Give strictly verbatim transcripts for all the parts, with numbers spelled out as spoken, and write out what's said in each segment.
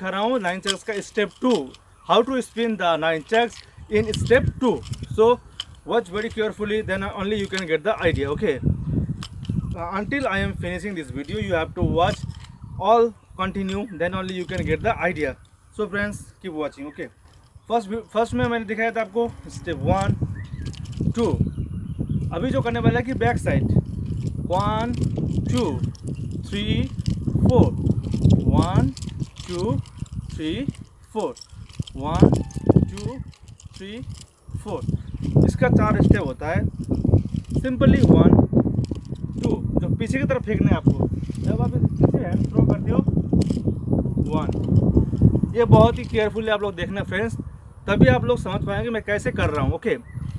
दिखा रहा हूँ नाइन चक्स का step two, how to spin the nine chucks in step two. So watch very carefully, then only you can get the idea. Okay, uh, until I am finishing this video you have to watch all continue, then only you can get the idea. So friends, keep watching. Okay, first first में मैंने दिखाया था आपको step one two. अभी जो करने वाला है कि back side one two three four, one two three four, one two three four, इसका चार स्टेप होता है। सिंपली वन टू, जो पीछे की तरफ फेंकना है आपको, जब आप इसे हैंड थ्रो करते हो वन, ये बहुत ही केयरफुली आप लोग देखना फ्रेंड्स, तभी आप लोग समझ पाएंगे मैं कैसे कर रहा हूँ। ओके,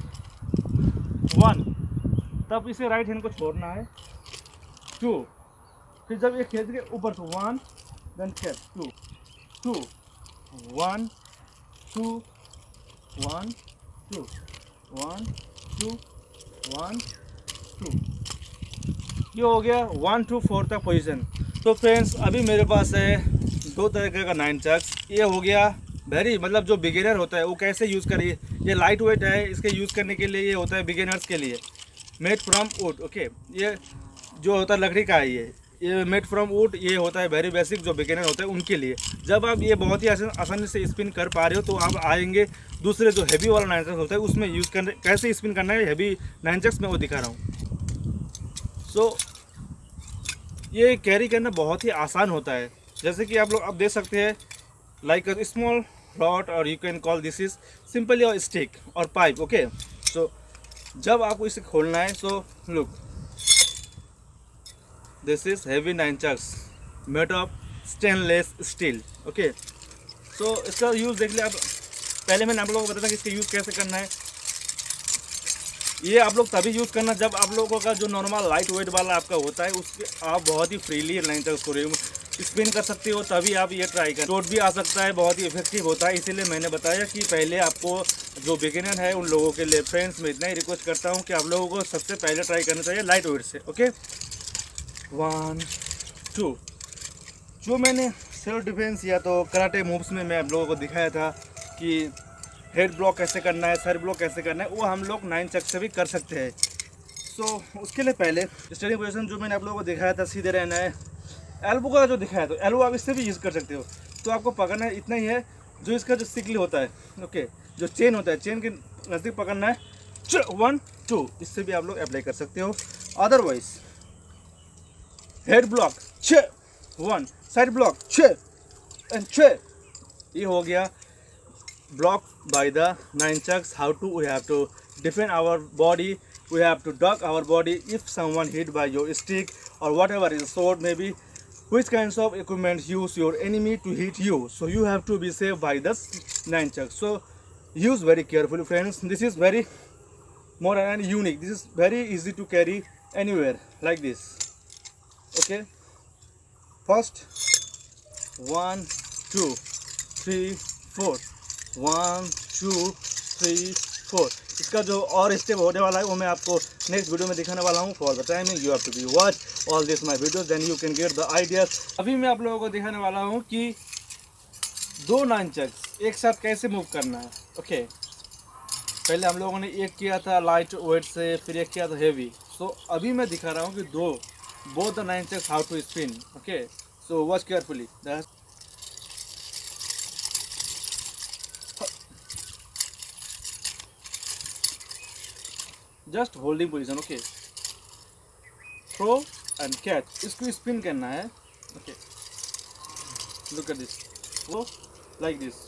वन, तब इसे राइट हैंड को छोड़ना है, टू, फिर जब ये खेच के ऊपर तो वन, देन खेच two two, one two one two, one two, one two, ये हो गया वन टू फोर तक पोजीशन। तो फ्रेंड्स अभी मेरे पास है दो तरीके का नाइन चक्स। ये हो गया वेरी, मतलब जो बिगिनर होता है वो कैसे यूज़ करिए, ये लाइट वेट है, इसके यूज़ करने के लिए ये होता है बिगिनर्स के लिए, मेड फ्रॉम वुड। ओके, ये जो होता है लकड़ी का है, ये ये मेड फ्रॉम वुड, ये होता है वेरी बेसिक, जो बिगिनर होता है उनके लिए। जब आप ये बहुत ही आसानी से स्पिन कर पा रहे हो तो आप आएंगे दूसरे जो हैवी वाला नाइन चक्स होता है उसमें यूज़ करने, कैसे स्पिन करना है हैवी नाइन चक्स में वो दिखा रहा हूँ। सो so, ये कैरी करना बहुत ही आसान होता है, जैसे कि आप लोग अब देख सकते हैं लाइक अ स्मॉल रॉड, और you can call this is simply or stick or pipe. Okay, so जब आपको इसे खोलना है, so look, this is heavy nine chucks made of stainless steel. Okay, so इसका यूज़ देख लिया आप, पहले मैंने आप लोगों को बताया कि इसका यूज़ कैसे करना है। ये आप लोग तभी यूज़ करना जब आप लोगों का जो नॉर्मल लाइट वेट वाला आपका होता है उसके आप बहुत ही फ्रीली नाइन चक्स को स्पिन कर सकते हो, तभी आप ये ट्राई करें। चोट भी आ सकता है, बहुत ही इफेक्टिव होता है, इसीलिए मैंने बताया कि पहले आपको जो बिगिनर है उन लोगों के लिए फ्रेंड्स मैं इतना ही रिक्वेस्ट करता हूँ कि आप लोगों को सबसे पहले ट्राई करना चाहिए लाइट वेट से। ओके, वन टू, जो मैंने सेल्फ डिफेंस या तो कराटे मूव्स में मैं आप लोगों को दिखाया था कि हेड ब्लॉक कैसे करना है, सर ब्लॉक कैसे करना है, वो हम लोग नाइन चक्स से भी कर सकते हैं। सो so, उसके लिए पहले स्टैंडिंग पोजीशन जो मैंने आप लोगों को दिखाया था, सीधे रहना है। एल्बो का जो दिखाया तो एल्बो आप इससे भी यूज़ कर सकते हो। तो आपको पकड़ना है इतना ही है, जो इसका जो सिकली होता है, ओके, जो चेन होता है, चेन के नज़दीक पकड़ना है, वन टू, इससे भी आप लोग अप्लाई कर सकते हो। अदरवाइज हेड ब्लॉक छ, वन, साइड ब्लॉक छ एंड छ, ये हो गया block by the nine chucks. How to, we have to defend our body, we have to duck our body if someone hit by your stick or whatever is sword, maybe which kinds of equipment use your enemy to hit you, so you have to be safe by the nine chucks. So use very carefully friends, this is very more and unique, this is very easy to carry anywhere like this. Okay, first one two three four, one two three four, इसका जो और step होने वाला है वो मैं आपको next video में दिखाने वाला हूँ। For the timing you have to be watch all this my videos, then you can get the ideas. अभी मैं आप लोगों को दिखाने वाला हूँ कि दो नाइन चक्स एक साथ कैसे मूव करना है। ओके, पहले हम लोगों ने एक किया था लाइट वेट से, फिर एक किया था हेवी। सो so, अभी मैं दिखा रहा हूँ कि दो both the nine chucks how to spin. Okay, so watch carefully. Just holding position. Okay, throw and catch, इसको स्पिन करना है। ओके, लुक एट दिस, वो like this.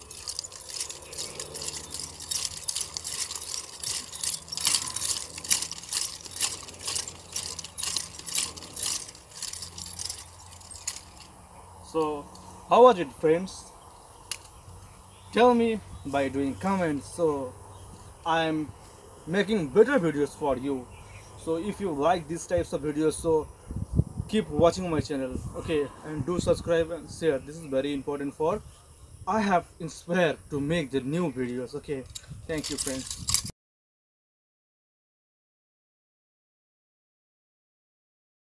So how was it friends? Tell me by doing comments, so I'm making better videos for you. So if you like these types of videos, so keep watching my channel. Okay, and do subscribe and share, this is very important for I have inspired to make the new videos. Okay, thank you friends.